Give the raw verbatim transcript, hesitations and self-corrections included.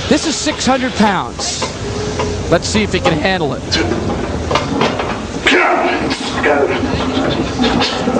This is six hundred pounds. Let's see if he can handle it.